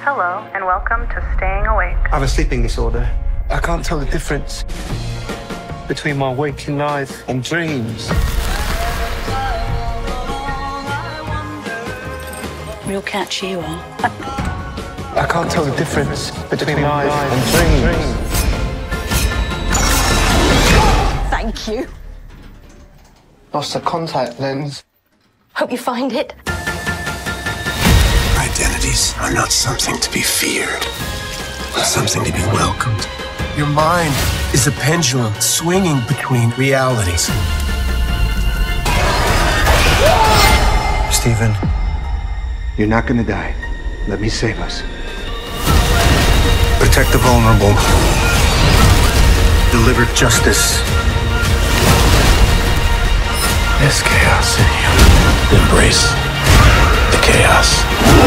Hello, and welcome to Staying Awake. I have a sleeping disorder. I can't tell the difference between my waking life and dreams. Real catchy you are. I can't tell the difference between life and dreams. Thank you. Lost a contact lens. Hope you find it. Identities are not something to be feared, but something to be welcomed. Your mind is a pendulum swinging between realities. Stephen, you're not gonna die. Let me save us. Protect the vulnerable. Deliver justice. There's chaos in you. Embrace the chaos.